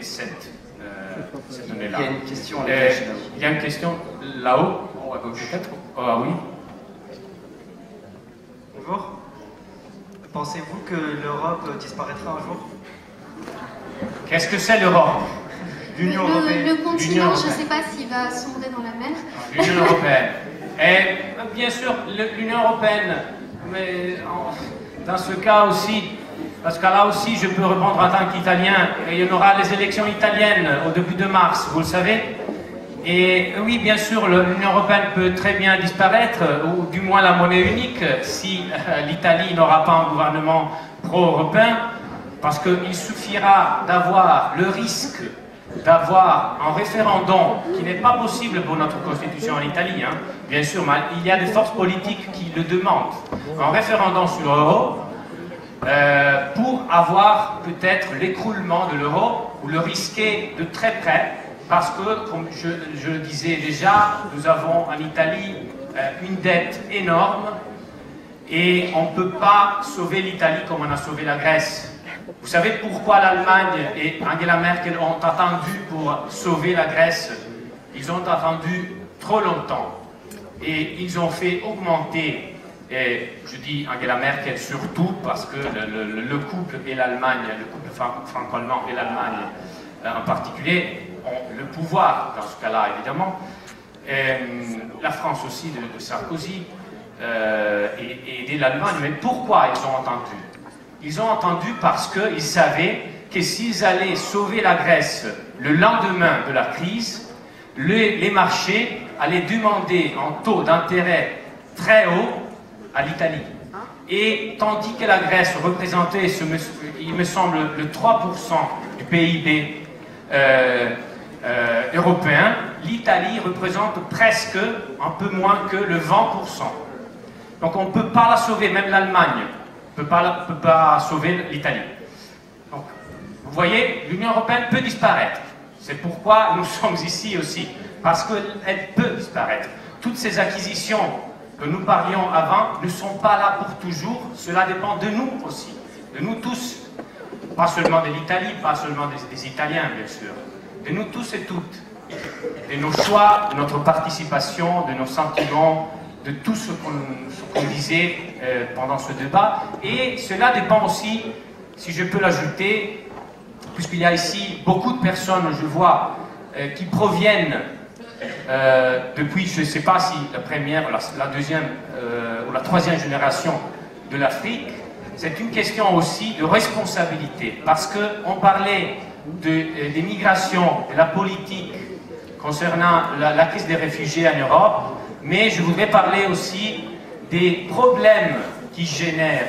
cette donnée-là. Il y a une question il y a une question là-haut, à gauche peut-être. Ah oui. Bonjour. Pensez-vous que l'Europe disparaîtra un jour? Qu'est-ce que c'est l'Europe? L'Union européenne. Le continent, je ne sais pas s'il va sombrer dans la mer. L'Union européenne. Et bien sûr, l'Union européenne, mais dans ce cas aussi, parce que là aussi je peux répondre en tant qu'Italien, il y en aura les élections italiennes au début de mars, vous le savez. Et oui, bien sûr, l'Union européenne peut très bien disparaître, ou du moins la monnaie unique, si l'Italie n'aura pas un gouvernement pro-européen, parce qu'il suffira d'avoir le risque d'avoir un référendum qui n'est pas possible pour notre constitution en Italie, hein. Bien sûr, mais il y a des forces politiques qui le demandent, un référendum sur l'euro, pour avoir peut-être l'écroulement de l'euro, ou le risquer de très près, parce que, comme je le disais déjà, nous avons en Italie une dette énorme, et on ne peut pas sauver l'Italie comme on a sauvé la Grèce. Vous savez pourquoi l'Allemagne et Angela Merkel ont attendu pour sauver la Grèce? Ils ont attendu trop longtemps. Et ils ont fait augmenter, et je dis Angela Merkel surtout, parce que le couple et l'Allemagne, le couple franco-allemand et l'Allemagne en particulier, ont le pouvoir dans ce cas-là, évidemment. La France aussi, de Sarkozy, et l'Allemagne. Mais pourquoi ils ont attendu? Ils ont attendu parce qu'ils savaient que s'ils allaient sauver la Grèce le lendemain de la crise, les marchés allaient demander un taux d'intérêt très haut à l'Italie. Et tandis que la Grèce représentait, il me semble, le 3% du PIB européen, l'Italie représente presque un peu moins que le 20%. Donc on ne peut pas la sauver, même l'Allemagne ne peut pas sauver l'Italie. Donc, vous voyez, l'Union européenne peut disparaître. C'est pourquoi nous sommes ici aussi, parce qu'elle peut disparaître. Toutes ces acquisitions que nous parlions avant ne sont pas là pour toujours. Cela dépend de nous aussi, de nous tous. Pas seulement de l'Italie, pas seulement des Italiens, bien sûr. De nous tous et toutes. De nos choix, de notre participation, de nos sentiments, de tout ce qu'on disait pendant ce débat. Et cela dépend aussi, si je peux l'ajouter, puisqu'il y a ici beaucoup de personnes, je vois, qui proviennent depuis, je ne sais pas si la première, la deuxième ou la troisième génération de l'Afrique. C'est une question aussi de responsabilité, parce qu'on parlait des migrations, de la politique concernant la crise des réfugiés en Europe, mais je voudrais parler aussi des problèmes qui génèrent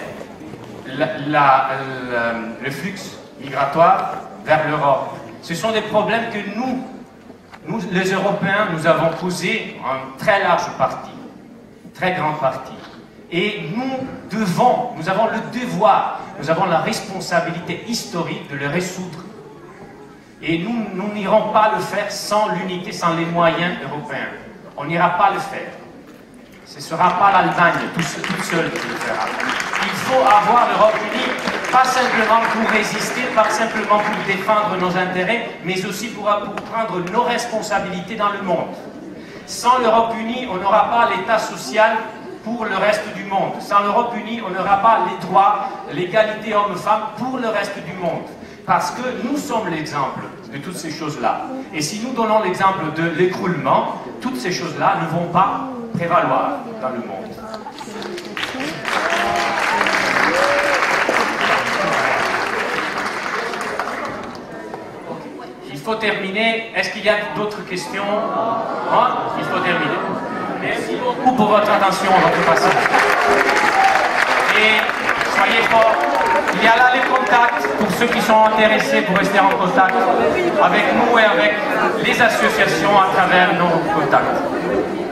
le flux migratoire vers l'Europe. Ce sont des problèmes que nous, les Européens, nous avons causés en très large partie, très grande partie. Et nous avons le devoir, nous avons la responsabilité historique de les résoudre. Et nous n'irons pas le faire sans l'unité, sans les moyens européens. On n'ira pas le faire. Ce ne sera pas l'Allemagne toute seule qui le fera. Il faut avoir l'Europe unie, pas simplement pour résister, pas simplement pour défendre nos intérêts, mais aussi pour prendre nos responsabilités dans le monde. Sans l'Europe unie, on n'aura pas l'État social pour le reste du monde. Sans l'Europe unie, on n'aura pas les droits, l'égalité homme-femme pour le reste du monde. Parce que nous sommes l'exemple de toutes ces choses-là. Et si nous donnons l'exemple de l'écroulement, toutes ces choses-là ne vont pas prévaloir dans le monde. Il faut terminer. Est-ce qu'il y a d'autres questions? Non? Il faut terminer. Merci beaucoup pour votre attention, votre patience. Et soyez forts. Il y a là les contacts pour ceux qui sont intéressés pour rester en contact avec nous et avec les associations à travers nos contacts.